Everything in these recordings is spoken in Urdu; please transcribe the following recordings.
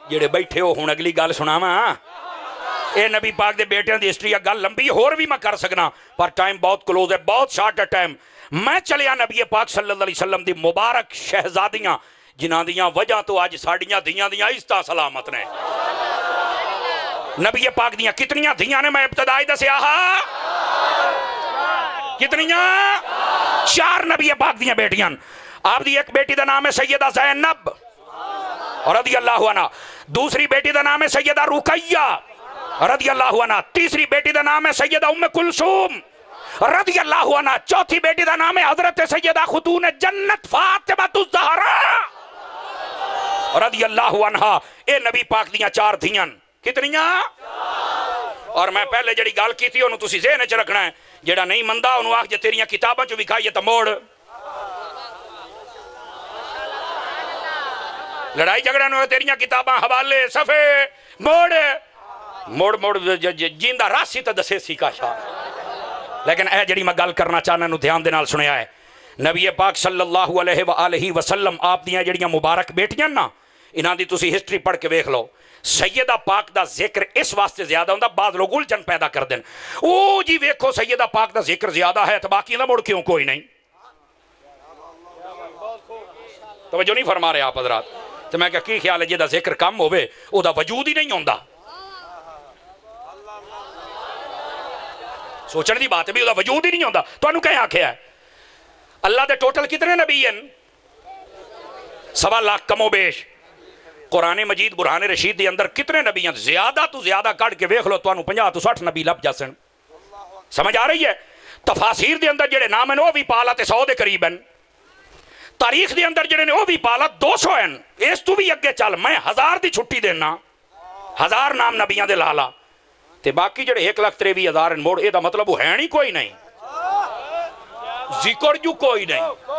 جڑے بیٹھے ہو ہوں اگلی گل سناواں اے نبی پاک دے بیٹیاں دی ہسٹری گل لمبی ہور بھی میں کر سکنا پر ٹائم بہت کلوز ہے بہت شارٹ ہے ٹائم میں چلیا نبی پاک صلی اللہ علیہ وسلم دی مبارک شہزادیاں جنہاں دیاں وجہ تو آج ساڑیاں دیاں عزتاں سلامت نے نبی پاک دیاں کتنیاں دیاں نے میں ابتدائی دسیا کتنیاں 4 نبی پاک دیاں بیٹیاں آپ دی ایک بیٹی دا نام ہے سیدہ زینب رضی اللہ عنہ دوسری بیٹی دا نام ہے سیدہ رقیہ رضی اللہ عنہ تیسری بیٹی دا نام ہے سیدہ ام کلثوم رضی اللہ عنہ چوتھی بیٹی دا نام ہے حضرت سیدہ خاتون جنت فاطمہ الزہرا رضی اللہ عنہ اے نبی پاک دیاں 4 دھیاں کتنیاں اور میں پہلے جڑی گال کی تھی انہوں تسی ذہن چ رکھنا ہے جڑا نہیں مندہ انہوں آکھ جے تیریاں کتاباں چو وکھائیے تا موڑ لڑائی جھگڑا نہ تیریاں کتاباں حوالے صفحے موڑ جیندہ راسی تا دسے سی کا شاہ لیکن اے جڑی میں گل کرنا چاہنا نو دھیان دے نال سنیا ہے نبی پاک صلی اللہ علیہ وآلہ وسلم آپ دیاں جڑیاں مبارک بیٹیاں نا انہاں دی تسی ہسٹری پڑھ کے ویکھ لو سیدہ پاک دا ذکر اس واسطے زیادہ ہوندہ بعض لوگ الجھن پیدا کر دیں او جی ویکھو سیدہ پاک دا ذکر زیادہ ہے تو باقی نہ مڑ کیوں کوئی نہیں توجہ نہیں فرما رہے آپ حضرات تو میں کہا کی خیال ہے جیدہ ذکر کم ہوئے او دا وجود ہی نہیں ہوندہ سوچن دی بات ہے بھی او دا وجود ہی نہیں ہوندہ تو انہوں کہیں آنکھے ہے اللہ دے ٹوٹل کتنے نبی ہیں 1.25 لاکھ کم و بیش قرآن مجید برہان رشید دے اندر کتنے نبی ہیں زیادہ تو زیادہ کڑ کے ویکھ لو تو انہوں 50 تو 60 نبی لب جاسن سمجھ آ رہی ہے تفاسیر دے اندر جڑے نام ہیں وہ بھی پالا تے 100 دے قریب ہیں تاریخ دے اندر جڑے نے وہ بھی پالا 200 ہیں اس تو بھی اگے چل میں 1000 دی چھٹی دینا 1000 نام نبیاں دے لالا تے باقی جڑے 1,63,000 ہیں موڑ اے دا مطلب وہ ہے نہیں کوئی نہیں ذکر جو کوئی نہیں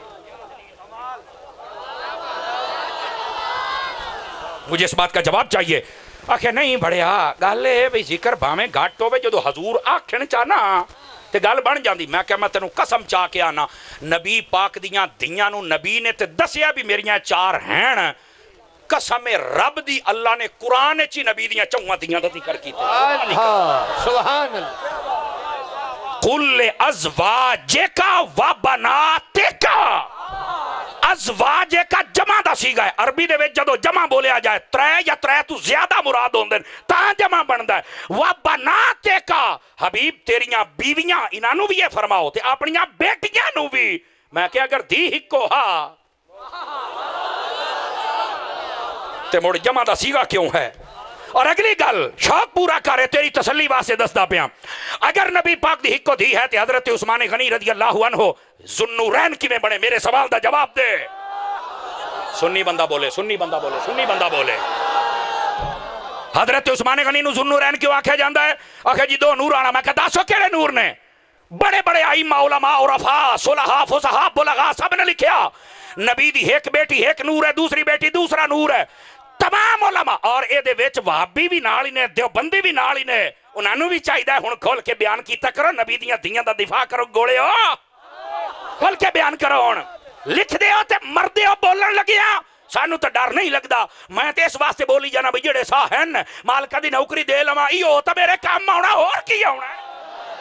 مجھے اس بات کا جواب چاہیے آکھے نہیں بڑھیا گل ہے بھئی ذکر بھامیں گھٹ ہوئے جدو حضور آکھن چاہنا تے گل بن جاندی میں کہ میں تینوں قسم چاہ کے آنا نبی پاک دیاں دیاں نو نبی نے تے دسیا بھی میریاں 4 ہیں قسم رب دی اللہ نے قرآن چی نبی دیاں 4 دیاں دا ذکر کی تے سبحان اللہ قل ازواجکا و بناتکا ازواج کا جمع دا سیگا ہے عربی دے وچ جدو جمع بولے آ جائے 3 یا 3 تو زیادہ مراد ہوندے تاں جمع بندا ہے و بناتکا حبیب تیریاں بیویاں انہاں نو بھی یہ فرماؤ تے اپنیاں بیٹیاں نو بھی میں کہ اگر دی ہکو ہا تے مڑ جمع دا سیگا کیوں ہے اور اگلی گل شوق پورا کرے تیری تسلی واسطے دستا پیا اگر نبی پاک دی ہکو دی ہے تے حضرت عثمان غنی رضی اللہ عنہ ذوالنورین کی میں بڑے میرے سوال دا جواب دے سنی بندہ بولے سنی بندہ بولے سنی بندہ بولے حضرت عثمان غنی نو ذوالنورین کیوں آکھے جاندہ ہے آکھے جی 2 نور آنا میں کہا داسو کیڑے نور نے بڑے بڑے ائمہ علماء عرفاء صلحاء فصحاء بلغاء سب نے لکھیا نبی دی ایک بیٹی ایک نور ہے دوسری بیٹی دوسرا نور ہے تمام علماء اور اے دے وچ وہابی بھی نال ہی نے دیوبندی بھی نال ہی نے انہاں نو بھی چاہیدا ہے ہن کھول کے بیان کیتا کرو نبی دیاں دیاں دا دفاع کرو گوڑے ہو کھول کے بیان کرو ہن لکھ دے ہو تے مردے ہو بولن لگیا سانو تے ڈر نہیں لگدا میں تے اس واسطے بولی جانا بھئی جڑے سا ہن مالکہ دی نوکری دے لواں ایو تے میرے کام آونا اور کی آونا ہے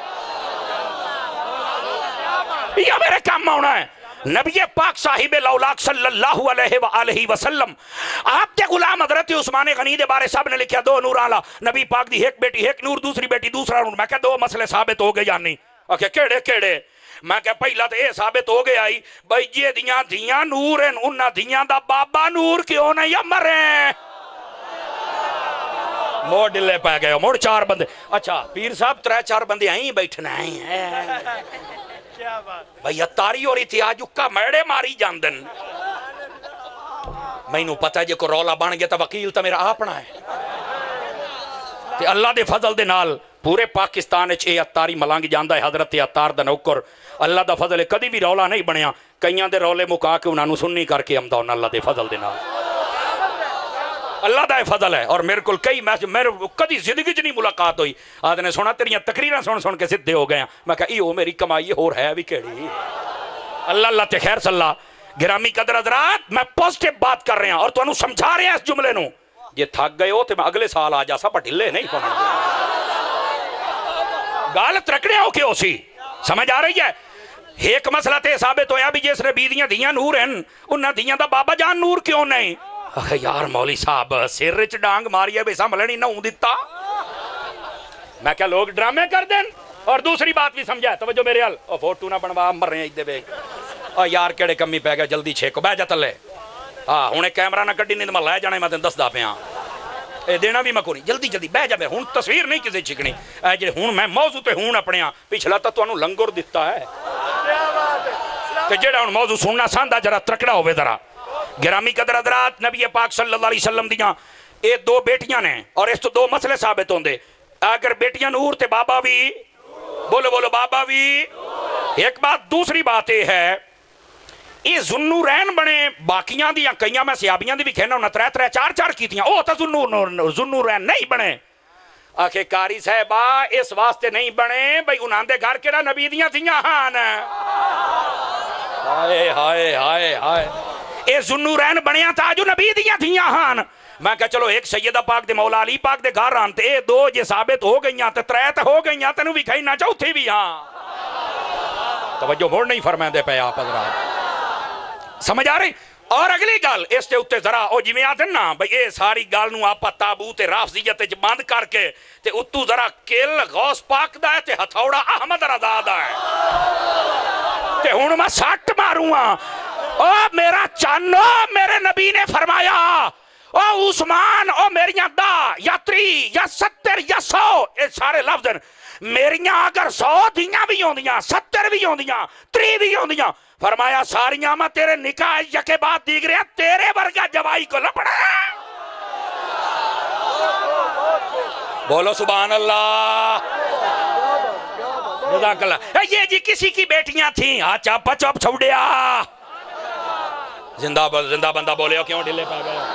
یہ میرے کام آونا ہے نبی پاک صاحب لولاک صلی اللہ علیہ وآلہ وسلم آپ کے غلام حضرت عثمان غنی دے بارے صاحب نے لکھیا 2 نور آلا نبی پاک دی ایک بیٹی ایک نور دوسری بیٹی دوسرا نور میں کہا 2 مسئلے ثابت ہو گئے یا نہیں اوکے کیڑے میں کہا پہلا تو یہ ثابت ہو گیا ہی بھئی یہ دیاں نور ہیں انہاں دیاں دا بابا نور کیوں نہیں یا مریں موڑ ڈلے پہ گئے موڑ 4 بندے اچھا پیر صاحب 3-4 بندے آئیں بیٹھنا ہیں بھئی اتاری اور اتیاج اکا میڑے ماری جاندن میں انہوں پتہ ہے جے کو رولا بان گیا تا وکیل تا میرا آپنا ہے تے اللہ دے فضل دے نال پورے پاکستان اے اتاری ملانگ جاندہ ہے حضرت اتار دا نوکر اللہ دا فضل ہے کدی بھی رولا نہیں بنیا کئیاں دے رولے مکا کے انہوں سننی کر کے امداؤن اللہ دے فضل دے نال اللہ دا فضل ہے اور میرے کل کئی میرے کدی زندگی جنی ملاقات ہوئی آدھے نے سونا تیریاں تقریریں سن کے سدھے ہو گئے میں کہا ایو میری کمائی اور ہے بھی کیڑی اللہ تے خیر صلی اللہ گرامی قدر حضرات میں پوزیٹیو بات کر رہے ہیں اور تو انہوں سمجھا رہے ہیں اس جملے نو جے تھک گئے ہو تو میں اگلے سال آ جاسا پر ڈھلے نہیں پہنچ گئے گال ترکڑے ہو کے ہو سی سمجھ آ رہی ہے ایک مسئلہ تے ثابت ہویا بھی جس نے بیدیاں دیاں نور ہیں انہاں دیاں دا بابا جان نور کیوں نہیں یار مولی صاحب سر رچ ڈانگ ماریا بے ساملنی نہ ہوں دیتا میں کیا لوگ ڈرامے کر دیں اور دوسری بات بھی سمجھا توجہ میرے حال اور فوٹو نہ بنوا مر رہے ہیں ادھے بے اور یار کیڑے کمی پہ گیا جلدی چھیکو بہ جا تلے ہاں ہونے کیمرہ نہ کڈی نہیں میں لے جانے میں تین دس دا پہ ہاں اے دینا بھی میں کو نہیں جلدی جلدی بہ جا بے ہون تصویر نہیں کسی چکنی اے جے ہون میں موضوع تے ہون اپنے ہاں پچھلا تا تو انہوں لنگر دیتا ہے کہ جیڑا ہون موضوع سننا ساندہ جرا ترکڑا ہوئے ذرا گرامی قدر حضرات نبی پاک صلی اللہ علیہ وسلم دیاں اے دو بیٹیاں نے اور اس تو دو مسئلے ثابت ہوں دے اگر بیٹیاں نور تے بابا بھی بولو بولو بابا بھی ایک بات دوسری بات یہ ہے یہ ذوالنورین بنے باقیاں دی یا کئیاں میں سیابیاں دی بھی کہنا ہونا ترے ترے چار چار کی تھیاں او تا ذوالنورین نہیں بنے آکھے کاری صاحبہ اس واسطے نہیں بنے بھئی انہاں دے گھر کے نبی دیاں تھیاں ہاں ہائے ہائے ہائے ہائے اے ذوالنورین بنیاں تا جو نبی دیاں تھیاں ہاں میں کہا چلو ایک سیدہ پاک دے مولا علی پاک دے گھر آنتے اے دو جے ثابت ہو گئیاں تے ترے تے ہو گئیاں تنو بھی کھائی نہ چوتھی بھی ہاں توجہ موڑ نہیں فرمائیں دے پہ آپ حضرات سمجھ آ رہی اور اگلی گال اس تے اتے ذرا او جی میں آتے نا بھئی اے ساری گال نو آپا تابوت رافضیت بند کر کے تے اتو ذرا کل غوث پاک دا ہے تے ہتھوڑا احمد رضا دا ہے تے ہون میں ساٹھ ماروں ہاں او میرا چانو میرے نبی نے فرمایا او عثمان او میریاں دا یا 3 یا 70 یا 100 اے سارے لفظ ہیں میریاں اگر 100 دیاں بھی ہوں دیاں 70 بھی ہوں دیاں 3 بھی ہوں دیاں فرمایا ساریاں میں تیرے نکاح یکے بعد دیکھ رہے ہیں تیرے ورگا جوائی کو لپڑا بولو سبحان اللہ جزاک اللہ یہ جی کسی کی بیٹیاں تھیں ہاں چاپا چاپ چھوڑیا زندہ بندہ بولے ہو کیوں ڈھلے پہ گئے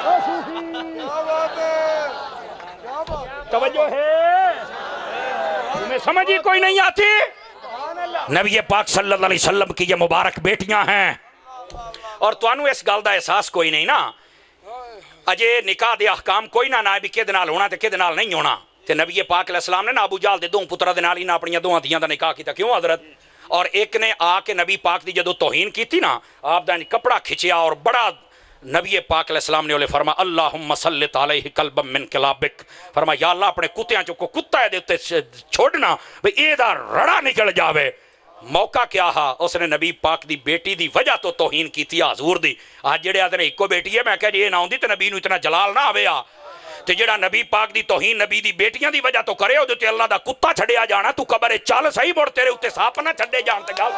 توجہ ہے تمہیں سمجھی کوئی نہیں آتی نبی پاک صلی اللہ علیہ وسلم کی یہ مبارک بیٹیاں ہیں اور توانو اس گل دا احساس کوئی نہیں نا اجے نکاح دے احکام کوئی نہ نہ بھی کدے نال ہونا تے کدے نال نہیں ہونا تے نبی پاک علیہ السلام نے نا ابو جہل دے دو پترا دے نال ہی نہ اپنی دوہاں دھیاں دا نکاح کیتا کیوں حضرت اور ایک نے آ کے نبی پاک دی جدو توہین کی تھی نا آپ دا کپڑا کھچیا اور بڑا نبی پاک علیہ السلام نے انہیں فرما اللہم سلط علیہ قلبا من کلابک فرما یا اللہ اپنے کتیاں چو کو کتا ہے دیتے چھوڑنا بھئی اے دا رڑا نکل جاوے موقع کیا ہا اس نے نبی پاک دی بیٹی دی وجہ تو توہین کی تھی حضور دی آج جڑے آدھے ایک کو بیٹی ہے میں کہا جی یہ نہ ہوندی تو نبی نو اتنا جلال نہ آوے آ تے جڑا نبی پاک دی توہین نبی دی بیٹیاں دی وجہ تو کرے ہو جو تے اللہ دا کتا چھڑیا جانا تو قبر چال صحیح بڑھ تیرے اتے ساپ نہ چھڑے جانتے گا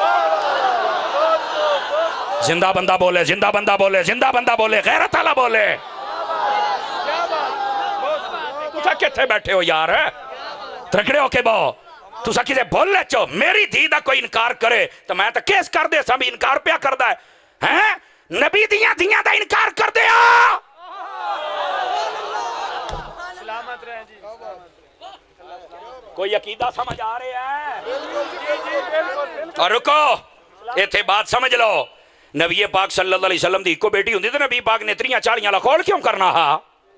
زندہ بندہ بولے زندہ بندہ بولے زندہ بندہ بولے غیرت اللہ بولے تُسا کتھے بیٹھے ہو یار ترکڑے ہو کے باؤ تُسا کسے بول لے چو میری دھی دا کوئی انکار کرے تو میں تو کیس کر دے سب انکار پیا کر دا ہے نبی دیاں دیاں دا انکار کر دیا کوئی عقیدہ سمجھ آ رہے ہیں اور رکو یہ تھے بات سمجھ لو نبی پاک صلی اللہ علیہ وسلم دی کو بیٹی ہوندی تو نبی پاک نے 3-4 لکھول کیوں کرنا ہا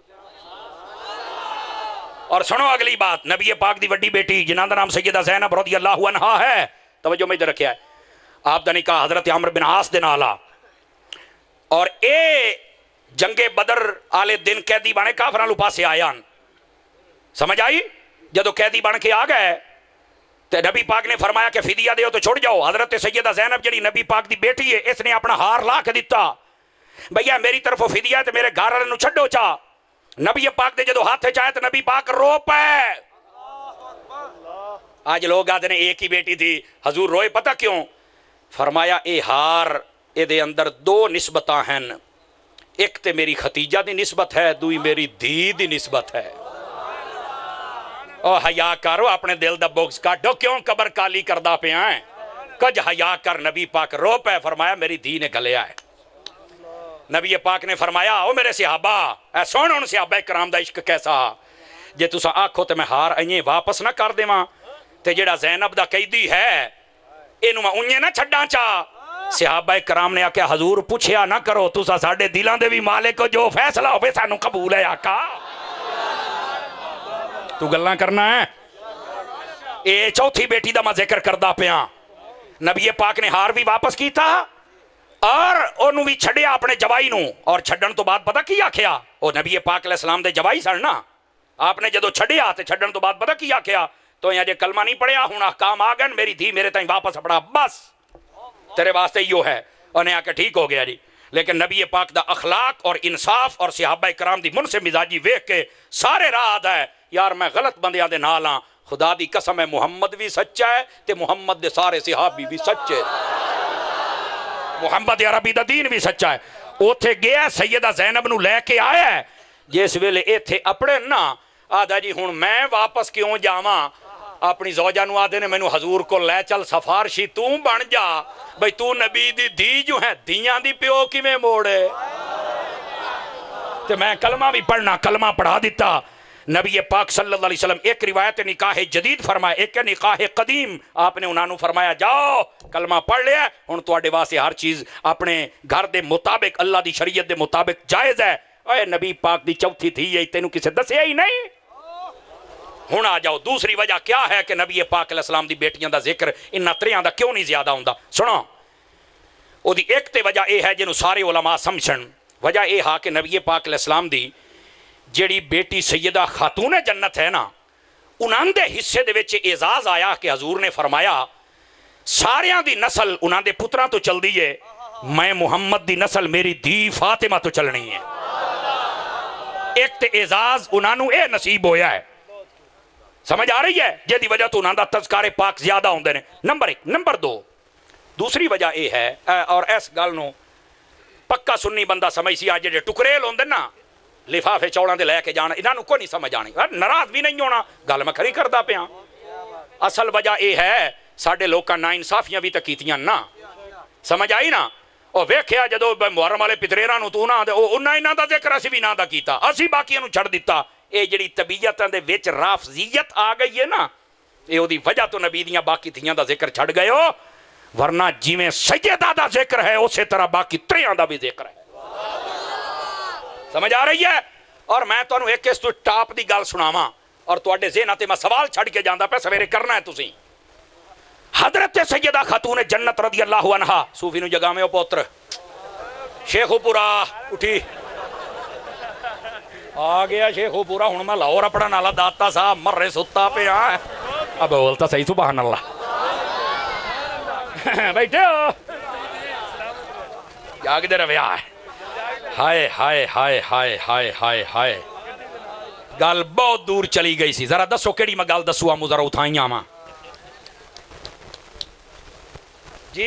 اور سنو اگلی بات نبی پاک دی وڈی بیٹی جنہاں دا نام سیدہ زینب رضی اللہ عنہا ہے توجہ میں ادھر رکھیا ہے آپ دا نکاح حضرت عمر بن عاص دے نالا اور اے جنگ بدر آلے دن قیدی بانے کافران لو پاسے آیان سمجھ آئی جدو قیدی بن کے آ گئے تو نبی پاک نے فرمایا کہ فدیہ دیو تو چھوڑ جاؤ حضرت سیدہ زینب جڑی نبی پاک دی بیٹی ہے اس نے اپنا ہار لا کے دیتا بھئیہ میری طرف فدیہ ہے تو میرے گھر والے نو چھڈو چا نبی پاک دے جدو ہاتھ چاہے تو نبی پاک رو پے آج لوگ آدھے نے ایک ہی بیٹی تھی حضور روئے پتہ کیوں فرمایا اے ہار اے دے اندر 2 نسبتاں ہیں ایک تے میری ختیجہ دی نسبت ہے دوئی میری دھی دی نسبت ہے او حیا کرو اپنے دل دا بغض کاٹو کیوں قبر کالی کردہ پہ آئیں کج حیا کر نبی پاک رو پہ فرمایا میری دھی نے گلیا ہے نبی پاک نے فرمایا او میرے صحابہ اے سونا ان صحابہ کرام دا عشق کیسا جے تُسا آکھو تے میں ہار انہیں واپس نہ کر دے ماں تے جڑا زینب دا قیدی ہے انہوں میں انہیں نہ چھڑا چاہ صحابہ کرام نے آکھیا حضور پوچھیا نہ کرو تسا ساڈے دلاں دے بھی مالک ہو جو فیصلہ ہوے سانو قبول ہے آقا تو گلاں کرنا ہے اے چوتھی بیٹی دا میں ذکر کردا پیاں نبی پاک نے ہار بھی واپس کیتا اور انہوں بھی چھڑیا اپنے جوائی نو اور چھڑن تو بعد پتہ کی آکھیا او نبی پاک علیہ السلام دے جوائی سن نا آپ نے جدو چھڑیا تے چھڑن تو بعد پتہ کی آکھیا تو یہاں جے کلمہ نہیں پڑھیا ہوں احکام آگن میری دھی میرے تائیں واپس اپڑا بس تیرے واسطے یو ہے انہیں آکے ٹھیک ہو گیا جی لیکن نبی پاک دا اخلاق اور انصاف اور صحابہ کرام دی من سے مزاجی ویکھ کے سارے راہ آدھا ہے یار میں غلط بندیاں دے نال ہاں خدا دی قسم ہے محمد بھی سچا ہے تے محمد دے سارے صحابی بھی سچے محمد عربی دا دین بھی سچا ہے اوتھے گیا سیدہ زینب نو لے کے آیا ہے جس ویلے ایتھے اپنے نا آدھا جی ہون میں واپس کیوں جاواں اپنی زوجہ نو آدھے نے مینو حضور کو لے چل سفارشی تو بن جا بھئی تو نبی دی دی جو ہے دیاں دی پیو کی میں موڑے تے میں کلمہ بھی پڑھنا کلمہ پڑھا دیتا نبی پاک صلی اللہ علیہ وسلم ایک روایت نکاح جدید فرمایا ایک نکاح قدیم آپ نے انہوں فرمایا جاؤ کلمہ پڑھ لیا ہن تواڈے واسطے ہر چیز اپنے گھر دے مطابق اللہ دی شریعت دے مطابق جائز ہے اے نبی پاک دی چوتھی تھی یہ تینوں کسے دسیا ہی نہیں ہن آ جاؤ دوسری وجہ کیا ہے کہ نبی پاک علیہ السلام دی بیٹیاں دا ذکر انہاں تریاں دا کیوں نہیں زیادہ ہوندا سنو او دی ایک تے وجہ اے ہے جنوں سارے علماء سمجھن وجہ اے ہا کہ نبی پاک علیہ السلام دی جیڑی بیٹی سیدہ خاتون جنت ہے نا انہاں دے حصے دے وچ اعزاز آیا کہ حضور نے فرمایا ساریاں دی نسل انہاں دے پتراں تو چل دی ہے میں محمد دی نسل میری دھی فاطمہ تو چلنی ہے ایک تے اعزاز انہاں نو اے نصیب ہویا ہے سمجھ آ رہی ہے جے دی وجہ تو انہاں دا تذکار پاک زیادہ ہوندے نے نمبر ایک نمبر دو دوسری وجہ اے ہے اور اس گل نو پکا سنی بندہ سمجھ سی آج جے ٹکریل ہوندے نا لفافے چوڑاں دے لے کے جانا انہاں نو کوئی نہیں سمجھ آنی ناراض بھی نہیں ہونا گل میں کھری کردا پیاں اصل وجہ اے ہے ساڈے لوکاں نا انصافیاں بھی تے کیتیاں نا سمجھ آئی نا او ویکھیا جدو محرم والے پتریراں نو تو نہ او انہاں انہاں دا ذکر اسی بھی نہ دا کیتا اسی باقیاں نو چھڑ دتا اے جڑی طبیعتاں دے وچ رافضیت آ گئی ہے نا اے او دی وجہ تو نبی دیاں باقی تھیاں دا ذکر چھڑ گئے ہو ورنہ جویں سیدہ دا ذکر ہے اسی طرح باقی تریاں دا بھی ذکر ہے سمجھ آ رہی ہے اور میں تانوں ایک اس تو ٹاپ دی گل سناواں اور تواڈے ذہن تے میں سوال چھڑ کے جاندا پیا سویرے کرنا ہے تسی حضرت سیدہ خاتون جنت رضی اللہ عنہا صوفی نو جگاویں او پوتر شیخو پورا اٹھی آ گیا شیخو پورا ہن میں لاہور اپنا نالا داتا صاحب مرے ستا پہ اب بولتا صحیح سبحان اللہ بیٹھے ہو کیا کدھر رویا ہے ہائے ہائے ہائے ہائے ہائے ہائے ہائے گل بہت دور چلی گئی سی ذرا دسو کیڑی میں گل دسو آمو ذرا اتھائیں آما جی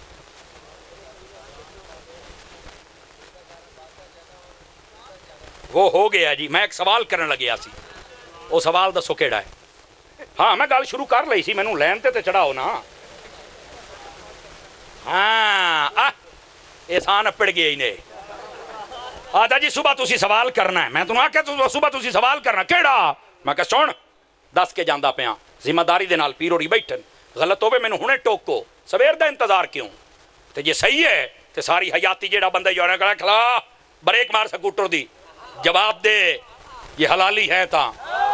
وہ ہو گیا جی میں ایک سوال کرنے لگیا سی وہ سوال دسو کیڑا ہے ہاں میں گل شروع کر لئی سی مینوں لین تے چڑھاؤ نا ہاں احسان اپڑ گیا ہی نے آدھا جی صبح تسی سوال کرنا ہے میں تنہوں آکھیا صبح تسی سوال کرنا کیڑا میں کہا سن دس کے جاندا پیاں ذمہ داری دے نال پیر ہوری بیٹھن غلط ہوے مینوں ہنے ٹوکو سویر دا انتظار کیوں تے جے صحیح ہے تے ساری حیاتی جیڑا بندہ جو کہا کھلا بریک مار سکوٹر دی جواب دے یہ حلالی ہے تا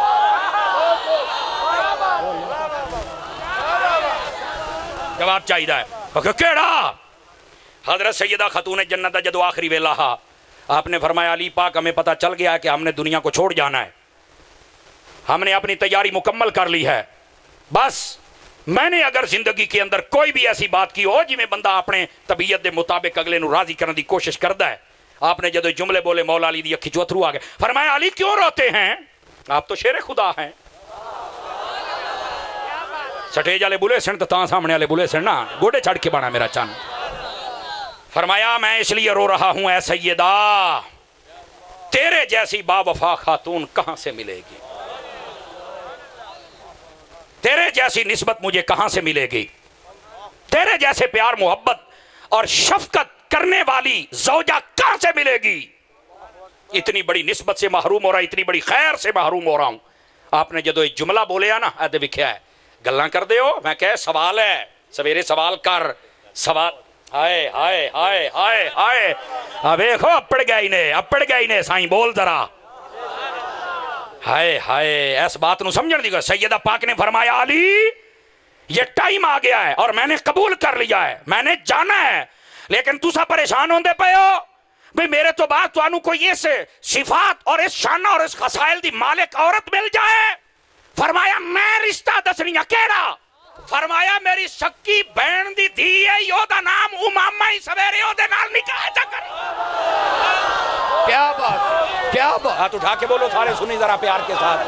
جواب چاہیے ہے کیڑا حضرت سیدہ خاتون جنت جدو آخری ویلا ہا آپ نے فرمایا علی پاک ہمیں پتہ چل گیا ہے کہ ہم نے دنیا کو چھوڑ جانا ہے ہم نے اپنی تیاری مکمل کر لی ہے بس میں نے اگر زندگی کے اندر کوئی بھی ایسی بات کی ہو جی میں بندہ اپنے طبیعت دے مطابق اگلے نو راضی کرنے دی کوشش کردا ہے آپ نے جدو جملے بولے مولا علی دی اکھی چوتھرو آ گئے فرمایا علی کیوں روتے ہیں آپ تو شیر خدا ہیں سٹیج والے بولے سن تو تاں سامنے والے بولے سن نا گوڑے چھڑ کے بنا میرا چان فرمایا میں اس لیے رو رہا ہوں اے سیدہ تیرے جیسی با وفا خاتون کہاں سے ملے گی تیرے جیسی نسبت مجھے کہاں سے ملے گی تیرے جیسے پیار محبت اور شفقت کرنے والی زوجہ کہاں سے ملے گی اتنی بڑی نسبت سے محروم ہو رہا اتنی بڑی خیر سے محروم ہو رہا ہوں آپ نے جدو ایک جملہ بولے نا ایدے وکھیا ہے گلاں کر دے ہو میں کہے سوال ہے سویرے سوال کر سوال ہائے ہائے ہائے ہائے ہائے ویکھو اپڑ گئی نے سائیں بول ذرا ہائے ہائے اس بات نو سمجھن دی گل سیدہ پاک نے فرمایا علی یہ ٹائم آ گیا ہے اور میں نے قبول کر لیا ہے میں نے جانا ہے لیکن تسا پریشان ہوندے پے ہو بھئی میرے تو بعد تو کوئی اس صفات اور اس شانہ اور اس خصائل دی مالک عورت مل جائے فرمایا میں رشتہ دسنیاں کیڑا فرمایا میری سکی بہن دی دھی ہے یو دا نام امامہ ہی سویرے یو دے نال نکاح جا کر کیا بات کیا بات ہاتھ اٹھا کے بولو سارے سنی ذرا پیار کے ساتھ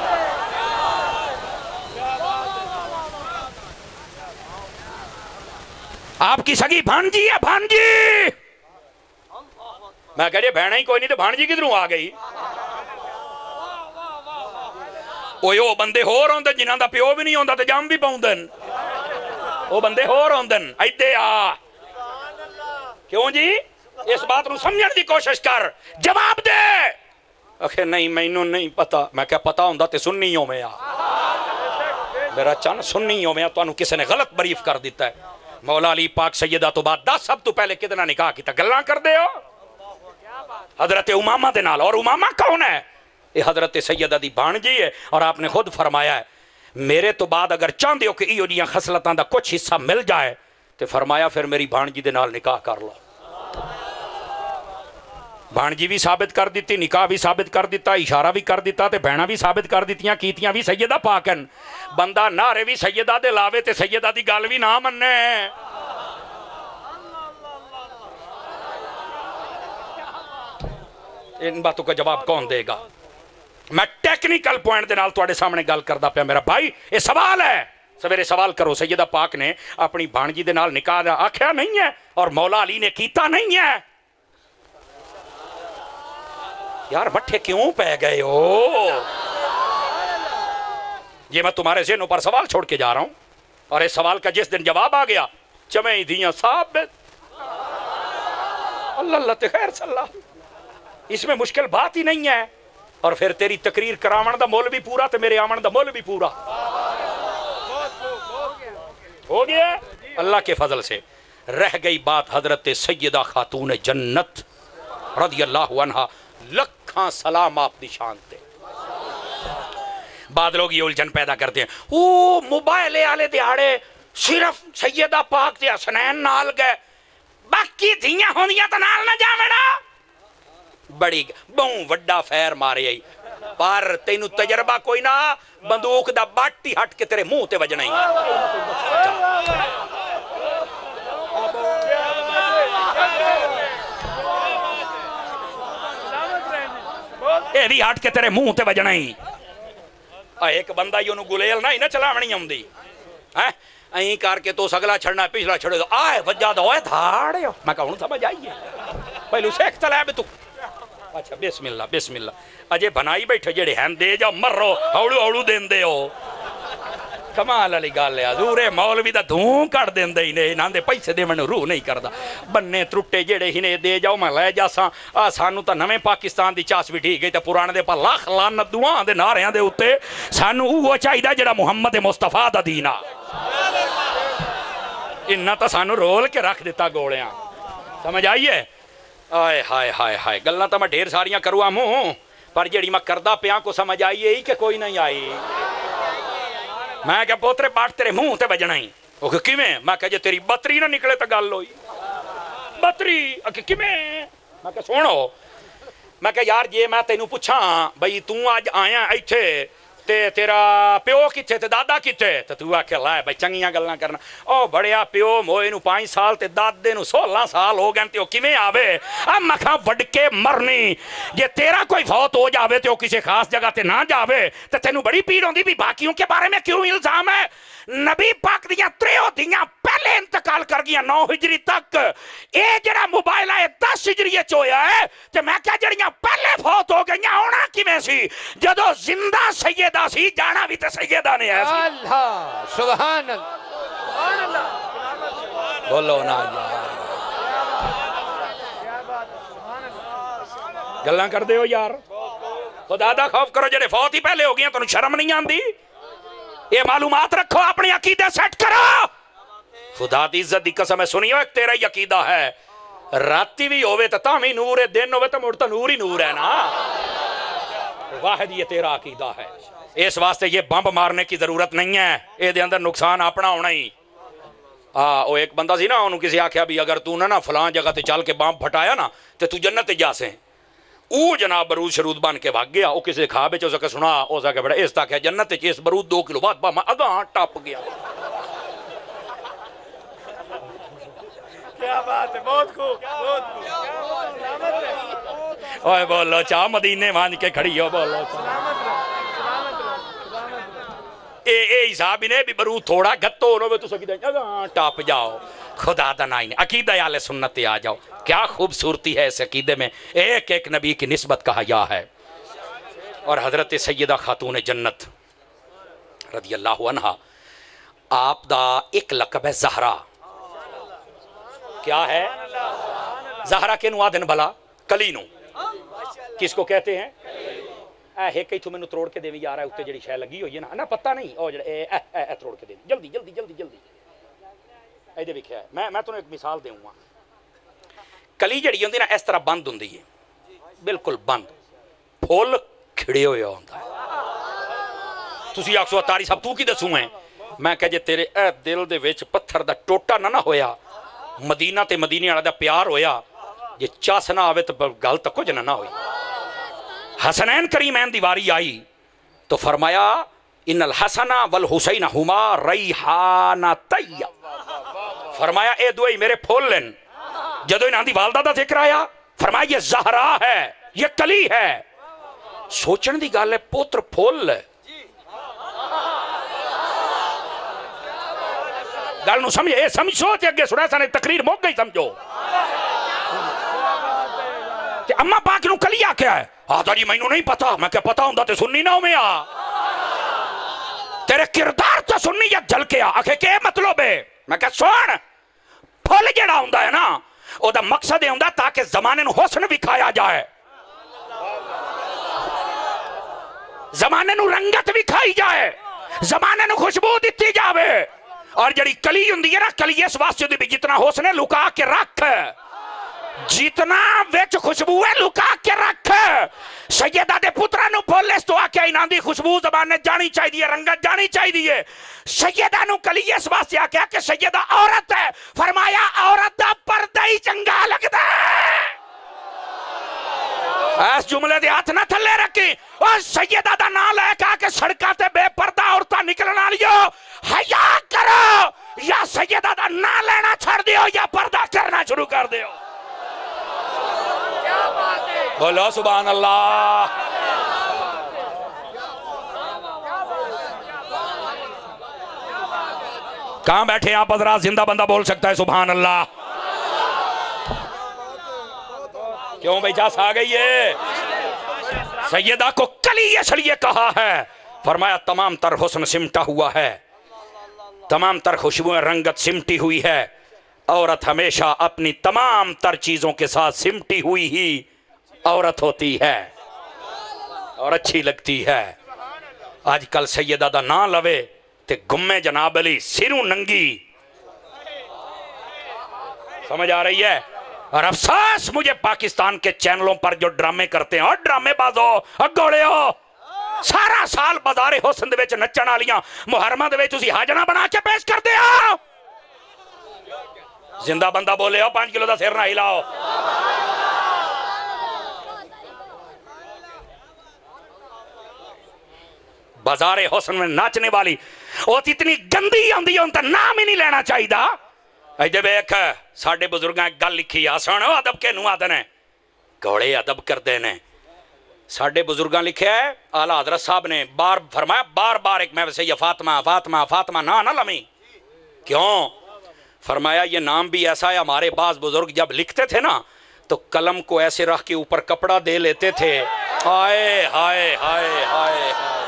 آپ کی سگی بھانجی ہے بھانجی میں کہہ رہے بہنہ ہی کوئی نہیں تو بھانجی کدھروں آ گئی او بندے ہو روندن جنہاں دا پیو بھی نہیں ہوندا تے جام بھی پاؤندن او بندے ہو روندن ایدے آ کیوں جی اس بات نو سمجھن دی کوشش کر جواب دے اکھے نہیں مینوں نہیں پتا میں کہا پتا ہوندا تے سنیوں میں آ میرا چن سنیوں میں آ تو کسی نے غلط بریف کر دیتا ہے مولا علی پاک سیدہ تو بعد 10 سب تو پہلے کتنا نکاح کیتا گلاں کر دے ہو حضرت امامہ دے نال اور امامہ کون ہے یہ حضرت سیدہ دی بانجی ہے اور آپ نے خود فرمایا ہے میرے تو بعد اگر چاہندے ہو کہ ایو جیاں خصلتاں دا کچھ حصہ مل جائے تو فرمایا پھر میری بانجی دے نال نکاح کر لو بانجی بھی ثابت کر دیتی نکاح بھی ثابت کر دیتا اشارہ بھی کر دیتا تے بہنہ بھی ثابت کر دیتیاں کیتیاں بھی سیدہ پاکن بندہ نعرے بھی سیدہ دے لاوے تے سیدہ دی گل بھی نہ مننے ان باتوں کا جواب کون دے گا میں ٹیکنیکل پوائنٹ دے نال تواڈے سامنے گل کردا پیا میرا بھائی یہ سوال ہے سویرے سوال کرو سیدہ پاک نے اپنی بھانجی دے نال نکاح آکھیا نہیں ہے اور مولا علی نے کیتا نہیں ہے یار مٹھے کیوں پہ گئے ہو یہ میں تمہارے ذہنوں پر سوال چھوڑ کے جا رہا ہوں اور اس سوال کا جس دن جواب آ گیا چمیں دیاں ثابت اللہ اللہ تے خیر صلی اللہ اس میں مشکل بات ہی نہیں ہے اور پھر تیری تقریر کراون دا مول بھی پورا تے میرے آمن دا مول بھی پورا ہو گیا اللہ کے فضل سے رہ گئی بات حضرت سیدہ خاتون جنت رضی اللہ عنہ لکھاں سلام آپ دی شان تے بعد لوگ یہ الجھن پیدا کرتے ہیں او موبائلے آلے دیہاڑے صرف سیدہ پاک تے حسنین نال گئے باقی دھیاں ہوندیاں تا نال نہ جاوڑا بڑی بہوں وڈا فیر مارے آئی پر تینو تجربہ کوئی نہ بندوق دا باٹی ہٹ کے تیرے منہ تے وجنا ہی اے بھی ہٹ کے تیرے منہ تے وجنا ہی ایک بندہ ہی انہوں گلیل نہ چلاونی ہوں دی این کر کے تو سگلا چھڑنا پچھلا چھڑے دو آئے وجہ دو آئے دھاڑے ہو میں کہا انہوں سمجھ آئیے پہلو سیکھ تلائے بھی تو اچھا بسم اللہ اجے بنائی بیٹھے جڑے ہیں دے جاؤ مر رو اوڑو دین دے ہو کمال علی گال ہے حضور مولوی دا دھون کر دین دے ہی نہ دے پیسے دے میں روح نہیں کردا بننے ترٹے جڑے ہی دے جاؤ میں لے جا ساں سانو تا نویں پاکستان دی چاس بھی ٹھیک گئی تے پرانے دے پر لاکھ لعنت دعاں دے نعریاں دے اوتے سانو اوہ چاہیدا جڑا محمد مصطفیٰ دا دینا انہاں تا سانو رول کے رکھ دیتا گوڑیاں سمجھ آئیے آئے ہائے ہائے ہائے گلنا تا میں ڈھیر ساریاں کروا موں پر جڑی میں کردہ پیاں کو سمجھ آئیے ہی کہ کوئی نہیں آئی میں کہ پوترے باٹ تیرے منہ تے بجنا ہی وہ کہ کیویں میں کہ جے تیری بطری نہ نکلے تا گل ہوئی بطری کہ کیویں میں کہ سنو میں کہ یار جے میں تینوں پوچھاں بھئی تو آج آیا ایتھے تے تیرا پیو کتھے تے دادا کتھے تے تو آکھے لائے بھائی چنگیاں گلاں کرنا او بڑیا پیو موئے نو 5 سال تے دادے نو 16 سال ہو گئے تے او کیویں آوے مکھاں وڈ کے مرنی جے تیرا کوئی فوت ہو جاوے تے او کسی خاص جگہ تے نہ جاوے تے تینوں بڑی پیڑ ہوندی بھی باقیوں کے بارے میں کیوں الزام ہے نبی پاک دیاں 3 دیاں پہلے انتقال کر گیا 9 ہجری تک اے جڑا موبائل آئے 10 ہجری چویا ہے تے میں کہا جڑیاں پہلے فوت ہو گئیاں ہونا کیویں سی جدو زندہ سیدہ سی جانا بھی تے سیدہ نے ہے اللہ سبحان اللہ بولو نا یار گلاں کر دے ہو یار خدا دا خوف کرو جڑے فوت ہی پہلے ہو گیا تو شرم نہیں آندی یہ معلومات رکھو اپنی عقیدے سیٹ کرو خدا دی عزت دی قسم ہے سنیو ایک تیرا ہی عقیدہ ہے راتی بھی ہوئے تو تامی نور ہے دن ہوئے تو مڑتا نور ہی نور ہے نا واحد یہ تیرا عقیدہ ہے اس واسطے یہ بمب مارنے کی ضرورت نہیں ہے اے دے اندر نقصان اپنا ہونا ہی وہ ایک بندہ سی نا انہوں کسی آکھیا بھی اگر تو نہ فلان جگہ تے چل کے بمب پھٹایا نا تے تو جنت تے جا سیں او جناب برود شرود بن کے بھاگ گیا او کسی کھا بے چو سکے سنا او سکے بڑا اس تاکہ جنت تے چیز برود 2 کلو بعد بام اگاں ٹاپ گیا کیا بات ہے بہت خوب اوے بولو چاہ مدینے مان کے کھڑی ہو بولو اے حساب نے بھی برود تھوڑا گھتو انہوں میں تو سکی دیں اگاں ٹاپ جاؤ خدا دنائی نے عقیدہ اہل سنت آ جاؤ کیا خوبصورتی ہے اس عقیدے میں ایک ایک نبی کی نسبت کا حیا ہے اور حضرت سیدہ خاتون جنت رضی اللہ عنہ آپ دا ایک لقب ہے زہرا کیا ہے زہرا کے نو آدھن بھلا کلی نو کس کو کہتے ہیں ہے کئی تو میں نو تروڑ کے دیوی آ رہا ہے اتے جڑی شے لگی ہوئی ہے نا پتہ نہیں او جڑے تروڑ کے دیوی جلدی جلدی جلدی جلدی اے دے وکھیا ہے میں تمہیں ایک مثال دوں گا کلی جڑی ہوندی نا اس طرح بند ہوندی ہے بالکل بند پھول کھڑے ہوئے ہوندا ہے تسی آکھو اتاری صاحب تو کی دسوں ہیں میں کہ جے تیرے اے دل دے وچ پتھر دا ٹوٹا نہ ہویا مدینہ تے مدینے والا دا پیار ہویا جے چاس نہ آوے تو گل تک کچھ نہ ہوئی حسنین کریمین دیواری آئی تو فرمایا ان الحسن والحسین ہما ریحانتیہ فرمایا اے دوئی میرے پھول لن جدو انہاں دی والدہ دا ذکر آیا فرمایا یہ زہرا ہے یہ کلی ہے سوچن دی گال ہے پوتر پھول ہے گل نو سمجھے اے سمجھ سوچ اگے سنا سانے تقریر موک گئی سمجھو کہ اممہ پاک نو کلیا کیا ہے آدھا جی میں نو نہیں پتا میں کہ پتا ہوں دا تے سننی نہ ہو میں تیرے کردار تو سننی یا جل کے آکھے کہ مطلب ہے میں کہ سن پھول جڑا ہوں دا ہے نا او دا مقصد ہے ہوں دا تاکہ زمانے نو حسن بکھایا جائے زمانے نو رنگت بکھائی جائے زمانے نو خوشبو دیتی جاوے اور جڑی کلی ہوں دی ہے نا کلی اس واسطے دی بھی جتنا حسن ہے لکا کے رکھ جتنا ویچ خوشبو ہے لکا کے رکھ سیدہ دے پترہ نو پولیس تو آکے انہاں دی خوشبو زبان نے جانی چاہی دیئے رنگت جانی چاہی دیئے سیدہ نو کلی اس واسطے آکے کہ سیدہ عورت ہے فرمایا عورت دا پردہ ہی چنگا لگتا ہے اس جملے دے ہاتھ نہ تھلے رکھی اور سیدہ دا نام لے کہا کہ سڑکاں تے بے پردہ عورتہ نکلنا لیو حیا کرو یا سیدہ دا نام لینا چھڑ دیو یا پردہ کرنا شروع کر دیو بولو سبحان اللہ کہاں بیٹھے آپ حضرات زندہ بندہ بول سکتا ہے سبحان اللہ کیوں بھئی جاس آ گئی ہے سیدہ کو کلی اس لیے کہا ہے فرمایا تمام تر حسن سمٹا ہوا ہے تمام تر خوشبویں رنگت سمٹی ہوئی ہے عورت ہمیشہ اپنی تمام تر چیزوں کے ساتھ سمٹی ہوئی ہی عورت ہوتی ہے اور اچھی لگتی ہے آج کل سیدہ دا نہ لوے تے گمے جناب علی سروں ننگی سمجھ آ رہی ہے اور افسوس مجھے پاکستان کے چینلوں پر جو ڈرامے کرتے ہیں اور ڈرامے بازو اور گوڑے ہو سارا سال بازار حسن دے وچ نچن والیاں محرمہ دے وچ اسی حاجنا بنا کے پیش کر دے ہو زندہ بندہ بولے ہو 5 کلو دا سر نہ ہلاؤ بازار حسن میں ناچنے والی وہ اتنی گندی ہوندی ہے ان تا نام ہی نہیں لینا چاہی دا ایجے بے ایک ساڑھے بزرگاں ایک گل لکھی آسان ہو ادب کے نو آدھنے گھوڑے ادب کر دینے ساڑھے بزرگاں لکھے ہے اعلیٰ حضرت صاحب نے فرمایا بار بار ایک میں ویسے یہ فاطمہ فاطمہ فاطمہ نہ لمی کیوں فرمایا یہ نام بھی ایسا ہے ہمارے بعض بزرگ جب لکھتے تھے نا تو قلم کو ایسے رکھ کے اوپر کپڑا دے لیتے تھے ہائے ہائے ہائے ہائے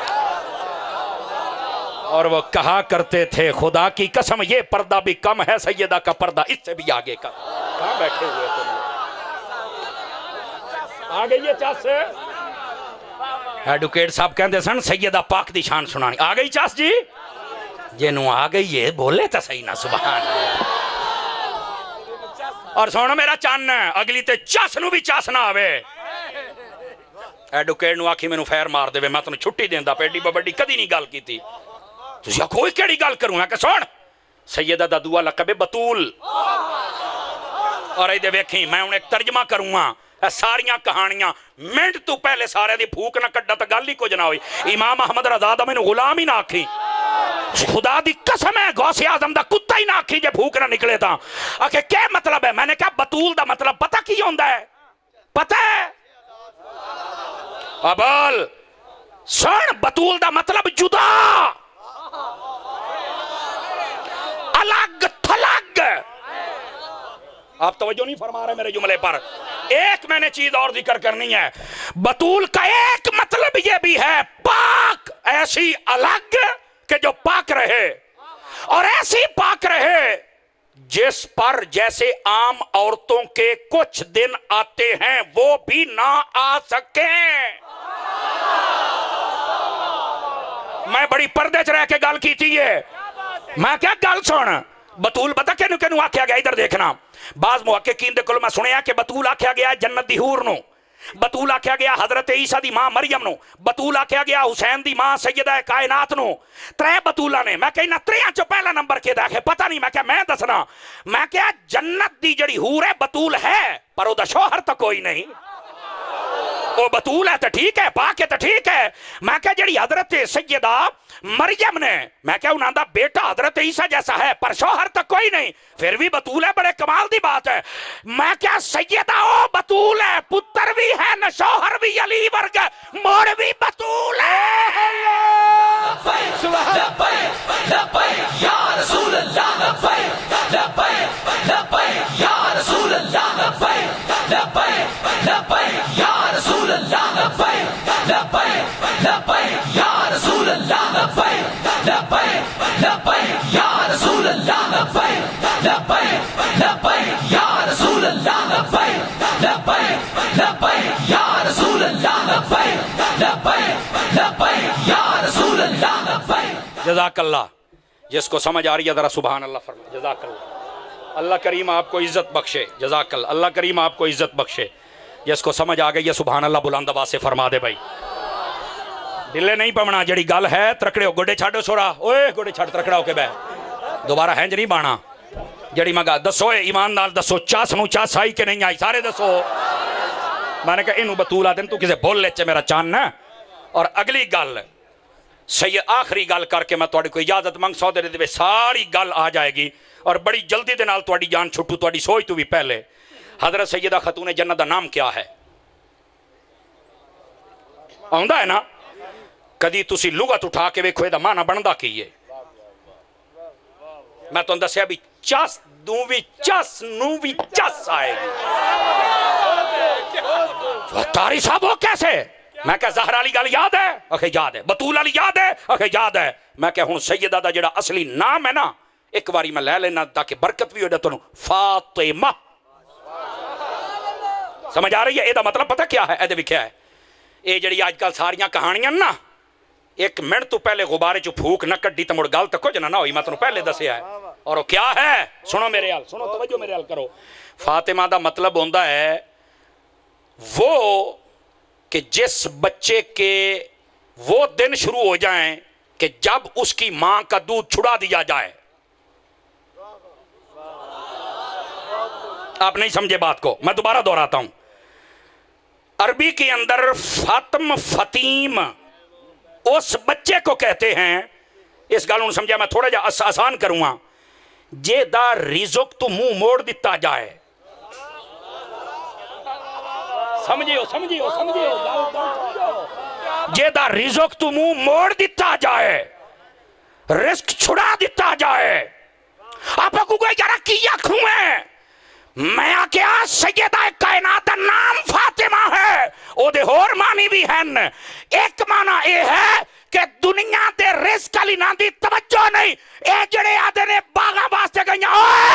اور وہ کہا کرتے تھے خدا کی قسم یہ پردہ بھی کم ہے سیدہ کا پردہ اس سے بھی آگے کا کہاں بیٹھے ہوئے تم آگے یہ چاس سے ایڈوکیٹ صاحب کہندے سن سیدہ پاک دی شان سنانی آگئی چاس جی جنوں آ گئی ہے بولے تو صحیح نہ سبحان اللہ۔ اور سونا میرا چان اگلی تے چس نو بھی چس نہ آوے ایڈوکیٹ نو آکھی میں نو فیر مار دے میں تنو چھٹی دیندہ پیڈی ببڈی کدی نہیں گال کی تھی تو یا کوئی کیڑی گال کروں ہے کہ سون سیدہ دا دعا لقب بطول اور ایدے ویکھیں میں انہیں ایک ترجمہ کروں گا ساریاں کہانیاں منٹ تو پہلے سارے دی پھوک نہ کڈا تا گل ہی کچھ نہ ہوئی امام احمد رضا دا میں نے غلام ہی نہ آکھی خدا دی قسم ہے غوث اعظم دا کتا ہی نہ آکھی جے پھوک نہ نکلے تا آکھے کیا مطلب ہے میں نے کہا بطول دا مطلب پتہ کی ہوندہ ہے پتہ ہے ابال سن بطول دا مطلب جدا الگ تھلگ آپ توجہ نہیں فرما رہے میرے جملے پر ایک میں نے چیز اور ذکر کرنی ہے بطول کا ایک مطلب یہ بھی ہے پاک ایسی الگ کہ جو پاک رہے اور ایسی پاک رہے جس پر جیسے عام عورتوں کے کچھ دن آتے ہیں وہ بھی نہ آ سکیں میں بڑی پردے چ رہ کے گل کی تھی یہ میں کیا گل سن بطول بتا کینو کینو آکھیا گیا ادھر دیکھنا بعض محققین دے کول میں سنیا کہ بطول آکھیا گیا جنت دی حور نو بطول آکھیا گیا حضرت عیسیٰ دی ماں مریم نو بطول آکھیا گیا حسین دی ماں سیدہ کائنات نو ترے بطولہ نے میں کہنا تریاں چو پہلا نمبر کے داکھے پتہ نہیں میں کہا میں دسنا میں کہا جنت دی جڑی حور ہے بطول ہے پر او دا شوہر تا کوئی نہیں وہ بطول ہے تو ٹھیک ہے پاک ہے تو ٹھیک ہے میں کہا جڑی حضرت سیدہ مریم نے میں کہا انہاں دا بیٹا حضرت عیسیٰ جیسا ہے پر شوہر تک کوئی نہیں پھر بھی بطول ہے بڑے کمال دی بات ہے میں کہا سیدہ او بطول ہے پتر بھی ہے نہ شوہر بھی علی ورگ موڑ بھی بطول ہے لبیک لبیک یا رسول اللہ لبیک لبیک لبیک یا رسول اللہ لبیک لبیک لبیک یا رسول اللہ لبیک لبیک لبیک یا رسول اللہ لبیک لبیک لبیک یا رسول اللہ لبیک لبیک لبیک یا رسول اللہ لبیک لبیک لبیک یا رسول اللہ لبیک لبیک لبیک یا رسول اللہ لبیک جزاک اللہ جس کو سمجھ آ رہی ہے ذرا سبحان اللہ فرمائے جزاک اللہ اللہ کریم آپ کو عزت بخشے جزاک اللہ اللہ کریم آپ کو عزت بخشے جس کو سمجھ آ گئی ہے سبحان اللہ بلند آواز سے فرما دے بھائی ڈلے نہیں پونا جڑی گل ہے ترکڑے ہو گوڑے چھاڑو سورا اوے گوڑے چھاڑ ترکڑا ہو کے بے دوبارہ ہینج نہیں بانا جڑی مگا دسو ایمان نال دسو چاس نو چاس آئی کہ نہیں آئی سارے دسو میں نے کہا انہوں بطولہ دن تو کسے بول لے چے میرا چان نا اور اگلی گل سید آخری گل کر کے میں توڑی کو اجازت منگ سو دے دے ساری گل آ جائے گی اور بڑی جلدی دے نال توڑی جان چھٹو توڑی سوچ تو بھی پہلے حضرت سیدہ خاتون جنت دا نام کیا ہے آؤندہ ہے نا کدی تسی لغت اٹھا کے ویکھو دا معنی بندہ کیے میں تو اندر سے ابھی چس دوں بھی چس نو بھی چس آئے گی تاری صاحب وہ کیسے میں کہا زہر علی گل یاد ہے اکھے یاد ہے بطول علی یاد ہے اکھے یاد ہے میں کہا ہوں سیدہ دا جڑا اصلی نام ہے نا ایک باری میں لے لینا تاکہ برکت بھی ہو جاتا ہوں فاطمہ سمجھ آ رہی ہے اے دا مطلب پتہ کیا ہے اے دے بھی کیا ہے اے جڑی آج کل ساریاں کہانیاں نا ایک منٹ تو پہلے غبارے جو پھوک نہ کڈی تو مڑ گل تک جنا نہ ہوئی میں تنوں پہلے دسیا ہے اور وہ کیا ہے سنو میرے حال سنو توجہ میرے حال کرو فاطمہ دا مطلب ہوندہ ہے وہ کہ جس بچے کے وہ دن شروع ہو جائیں کہ جب اس کی ماں کا دودھ چھڑا دیا جائے آپ نہیں سمجھے بات کو میں دوبارہ دہراتا ہوں عربی کے اندر فاطم فتیم اس بچے کو کہتے ہیں اس گالوں سمجھا میں تھوڑا جا آسان کروں گا جے دا رزق تو منہ موڑ دیتا جائے سمجھیو جے دا رزق تو منہ موڑ دیتا جائے رزق چھڑا دیتا جائے آپ کو کوئی جرہ کیا کھوئے میں آکیا سیدہ کائنات نام فاطمہ ہے او دے ہور معنی بھی ہیں ایک معنی اے ہے کہ دنیا دے رزق علی نہ دی توجہ نہیں اے جڑے آدھے نے باغاں واسطے گئیں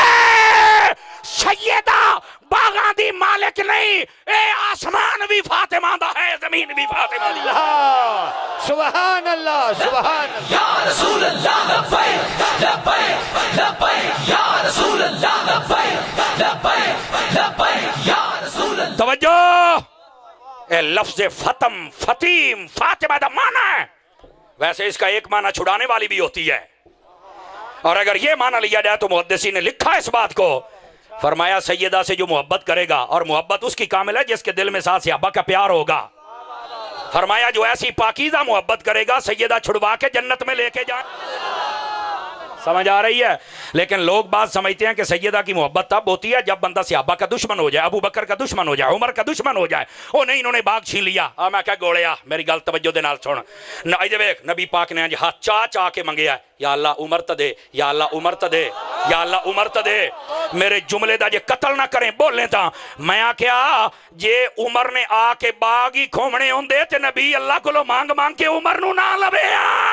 سیدہ باغاں دی مالک نہیں اے آسمان بھی فاطمہ دا ہے زمین بھی فاطمہ دی سبحان اللہ سبحان اللہ یا رسول اللہ لبیک لبیک لبیک یا رسول اللہ لبیک لبیک لبیک یا رسول اللہ. توجہ، اے لفظ فتم فتیم فاطمہ دا معنی ہے. ویسے اس کا ایک معنی چھڑانے والی بھی ہوتی ہے، اور اگر یہ معنی لیا جائے تو محدثین نے لکھا اس بات کو، فرمایا سیدہ سے جو محبت کرے گا، اور محبت اس کی کامل ہے جس کے دل میں ساتھ صحابہ کا پیار ہوگا. فرمایا جو ایسی پاکیزہ محبت کرے گا سیدہ چھڑوا کے جنت میں لے کے جائیں. سمجھ آ رہی ہے؟ لیکن لوگ بات سمجھتے ہیں کہ سیدہ کی محبت تب ہوتی ہے جب بندہ صحابہ کا دشمن ہو جائے، ابو بکر کا دشمن ہو جائے، عمر کا دشمن ہو جائے. او نہیں، انہوں نے باغ چھین لیا. میں کہا گوڑیا میری گل توجہ دے نال سن. نبی پاک نے ہاتھ چاہ کے منگیا، یا اللہ عمر تے دے، یا اللہ عمر تے دے، یا اللہ عمر تے دے. میرے جملے دا جے قتل نہ کریں بولیں تا میں کیا جے عمر نے آ کے باغ ہی کھومنے ہوندے تے نبی اللہ کو مانگ مانگ کے عمر نو نہ لبے.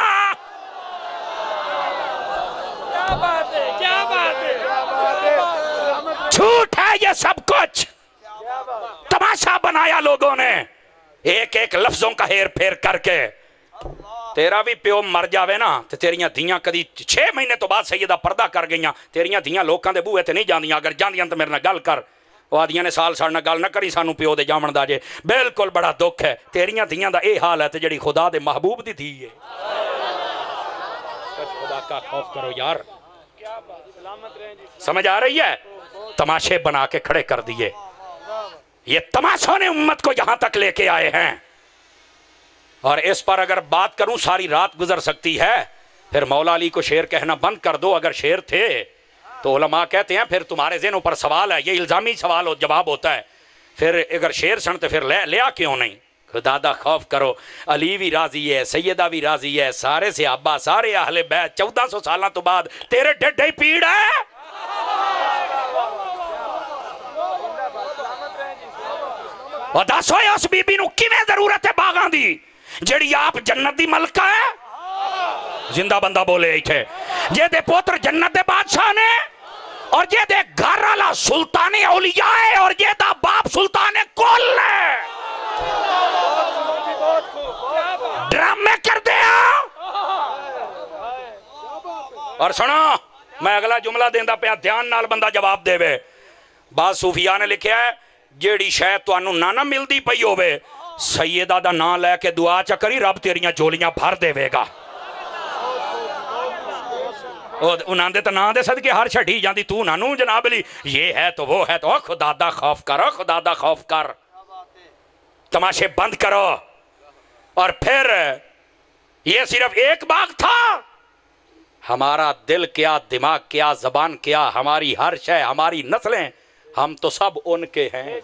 جھوٹ ہے یہ سب کچھ، تماشا بنایا لوگوں نے ایک ایک لفظوں کا ہیر پھیر کر کے. تیرا بھی پیو مر جاوے نا تے تیریاں دھیاں کدی 6 مہینے تو بعد سیدہ پردہ کر گئیاں، تیریاں دھیاں لوکاں دے بوئے تے نہیں جاندیاں. اگر جاندیاں تو میرے نہ گل کر. وہ آدیاں نے سال ساڑھنا گل نہ کری سانو پیو دے جامن دا جے. بالکل بڑا دکھ ہے، تیریاں دھیاں دا اے حال ہے تے جڑی خدا دے محبوب دی دھی ہے. خدا کا خوف کرو یار. سمجھ آ رہی ہے؟ تماشے بنا کے کھڑے کر دیے. یہ تماشوں نے امت کو یہاں تک لے کے آئے ہیں، اور اس پر اگر بات کروں ساری رات گزر سکتی ہے. پھر مولا علی کو شعر کہنا بند کر دو. اگر شعر تھے تو علماء کہتے ہیں پھر تمہارے ذہنوں پر سوال ہے، یہ الزامی سوال جواب ہوتا ہے. پھر اگر شعر سنتے پھر لیا کیوں نہیں؟ خدا دا خوف کرو. علی بھی راضی ہے، سیدہ بھی راضی ہے، سارے صحابہ، سارے اہل بیت. 1400 سالہ تو بعد تیرے ڈھڈے ہی پیڑ ہے. اور دسو اس بی بی نو کیویں ضرورت ہے باغاں دی جڑی آپ جنت دی ملکہ ہے؟ زندہ بندہ بولے ایتھے جے دے پوتر جنت دے بادشاہ نے، اور جے دے گھر والا سلطان اولیاء ہے، اور جے دا باپ سلطان کل ہے. ڈرامے کر دیا. اور سنو میں اگلا جملہ دیندہ پہ دھیان نال بندہ جواب دے وے. بعض صوفیاء نے لکھیا ہے جیڑی شاید تو انہوں نانا ملدی پئی ہوئے سیدہ دا نا لے کے دعا چا کری رب تیریاں جولیاں بھر دے وے گا. انہاں دے تا نا دے صدقے ہر چھڑی جاندی تو نانو جناب علی یہ ہے تو وہ ہے تو. او خدا دا خوف کر، او خدا دا خوف کر. تماشے بند کرو. اور پھر یہ صرف ایک باغ تھا. ہمارا دل کیا، دماغ کیا، زبان کیا، ہماری ہر شے، ہماری نسلیں، ہم تو سب ان کے ہیں.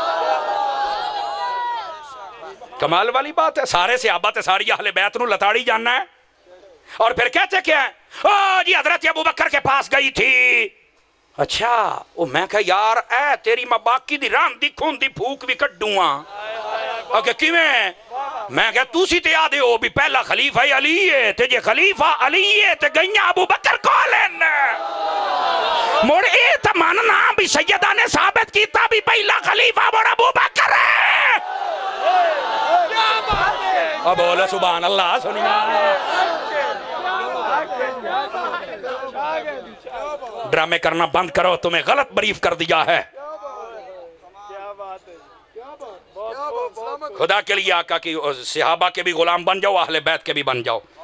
کمال والی بات ہے. سارے صحابہ تے ساری اہل بیت نو لتاڑی جاننا ہے. اور پھر کہتے کیا ہیں؟ او جی حضرت ابو بکر کے پاس گئی تھی. اچھا او میں کہا یار اے تیری ماں باقی دی ران دی خون دی پھوک بھی کڈوں. اگر کیویں؟ میں کہا تو سی تے آدھے ہو بھی پہلا خلیفہ علی ہے تے جے خلیفہ علی ہے تے گئیاں ابو بکر کولن. موڑ اے تا ماننا بھی سیدہ نے ثابت کیتا بھی پہلا خلیفہ موڑ ابو بکر ہے. اب بولے سبحان اللہ. سنیا ڈرامے کرنا بند کرو، تمہیں غلط بریف کر دیا ہے. خدا کے لیے آقا کی صحابہ کے بھی غلام بن جاؤ، اہل بیت کے بھی بن جاؤ.